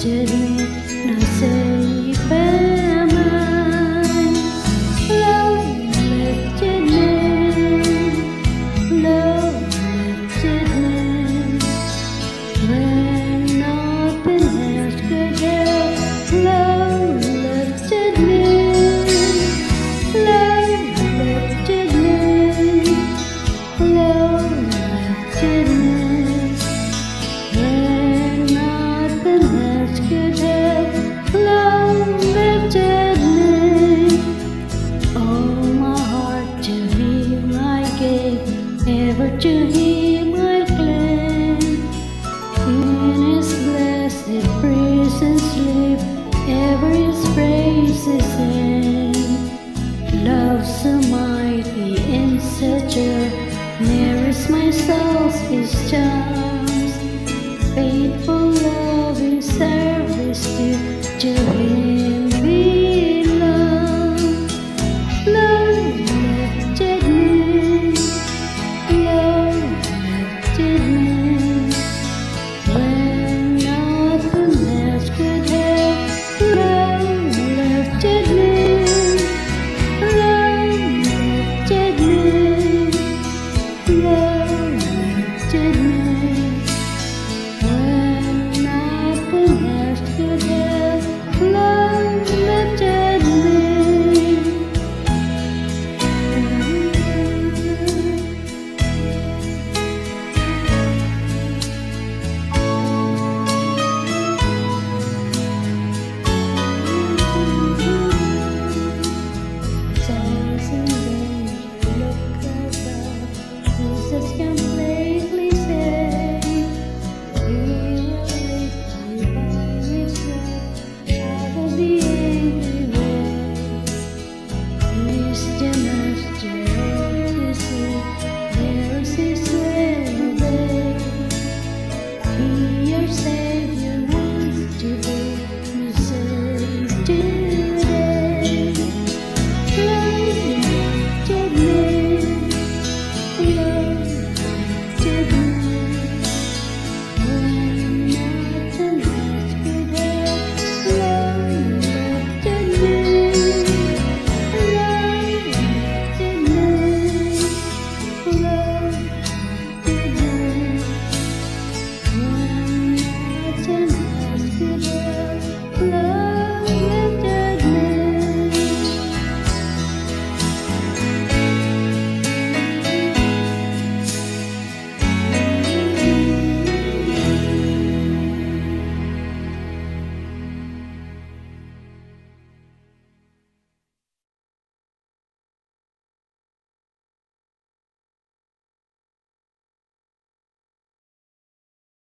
lifted me, now safe am I. Love lifted me, love lifted me, when nothing else could help. Love lifted me, love lifted me, love lifted me, when nothing else could help. Love lifted me. Oh, my heart, to Him I gave, ever to Him I claim. In His blessed prison sleep, ever His praises sing. Love so mighty and such a nearest my soul's His charms. Faithful loving service to Him belong. Love lifted me, love lifted me, when nothing else could help. Love lifted me, love lifted me, love lifted me, when nothing else could help. Love lifted me. Jesus completely saved. He will lift me by His love out of the angry waves. He's the master of the sea, there is His will obey. He your Savior.